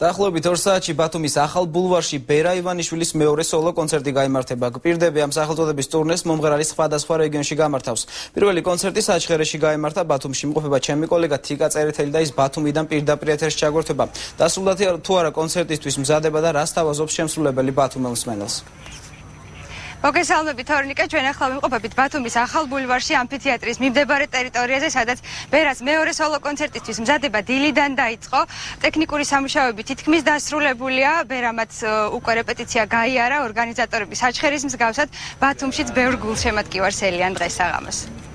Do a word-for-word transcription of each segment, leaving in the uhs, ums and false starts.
დაახლეობით ორ საათში ბათუმის ახალ ბულვარში ბერა ივანიშვილის მეორე სოლო კონცერტი გაიმართება. გპირდები-ამ სახელწოდების ტურნეს მომღერალი სხვადასხვა რეგიონში გამართავს. პირველი კონცერტი საჩხერეში გაიმართა, ბათუმში იმყოფება ჩემი კოლეგა თიკა წერეთელი და ის ბათუმიდან პირდაპირ ეთერში ჩაგვერთვება. დასრულდა თუ არა კონცერტისთვის მზადება და რას თავაზობს შემსრულებელი ბათუმელს მენელს. მოგესალმებით თორნიკა, ჩვენ ახლა ვიმყოფებით ბათუმის ახალ ბულვარში ამფითეატრის მიმდებარე ტერიტორიაზე, სადაც ბერას მეორე სოლო კონცერტისთვის მზადება დილიდან დაიწყო. ტექნიკური სამუშაოები თითქმის დასრულებულია, ბერამაც უკვე რეპეტიცია გაიარა, ორგანიზატორები საჩხერის მსგავსად ბათუმშიც ბევრ გულშემატკივარს ელიან დღეს საღამოს.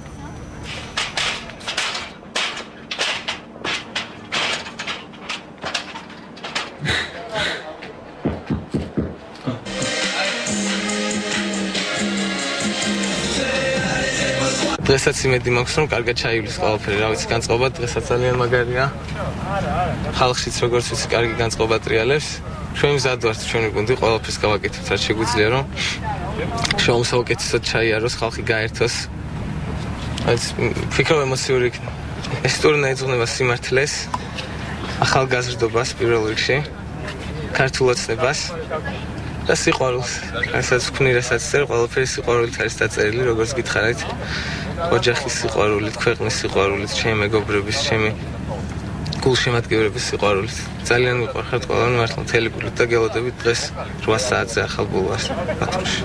დღესაც იმედი მაქვს, რომ კარგად ჩაივლის ყველაფერი, რა ვიცი, განწყობა დღესაც ძალიან მაგარია. ხალხშიც როგორც ვიცი, კარგი განწყობა ტრიალებს. ჩვენ მზად ვართ, ჩვენი გუნდი ყველაფერს გავაკეთებთ, რაც შეგვიძლია, რომ შოუმ საუკეთესოდ ჩაიაროს, ხალხი გაერთოს. რაც ფიქრობ ემოციური იქნება. ეს ტურნე ეძღვნება სიმართლეს, ახალგაზრდობას პირველ რიგში, ქართულ ოცნებას და სიყვარულს. რასაც ვქმნი, რასაც წერ, ყველაფერი სიყვარულით არის დაწერილი, როგორც გითხარით. ოჯახის სიყვარულით, ქვეყნის სიყვარულით, ჩემი მეგობრების, ჩემი გულშემატკივრების სიყვარულით. ძალიან მიყვარხართ ყველანი მართლა მთელი გულით და გელოდებით დღეს რვა საათზე ახალ ბულვარში, ბათუმში.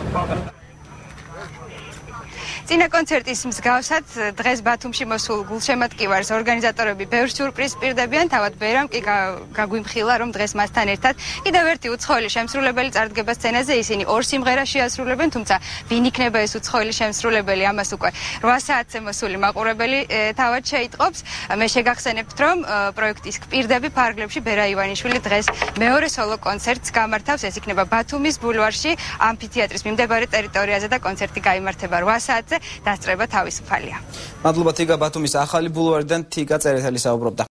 წინა კონცერტის მსგავსად დღეს ბათუმში მოსულ გულშემატკივარს ორგანიზატორები ბევრ სიურპრიზს პირდებიან, თავად ბერამ კი გაგვიმხილა, რომ დღეს მასთან ერთად კიდევ ერთი უცხოელი შემსრულებელი წარდგება სცენაზე. ისინი ორ სიმღერას შეასრულებენ, თუმცა ვინ იქნება ეს უცხოელი შემსრულებელი, ამას უკვე რვა საათზე მოსული მაყურებელი თავად შეიტყობს. მე შეგახსენებთ, რომ პროექტის გპირდები ფარგლებში ბერა ივანიშვილი დღეს მეორე სოლო კონცერტს გამართავს. ეს იქნება ბათუმის ბულვარში ამფითეატრის მიმდებარე ტერიტორიაზე და კონცერტი გაიმართება რვა საათზე. დასწრება თავისუფალია. მადლობა თიკა, ბათუმის ახალი ბულვარიდან თიკა წერეთელი საუბრობდა.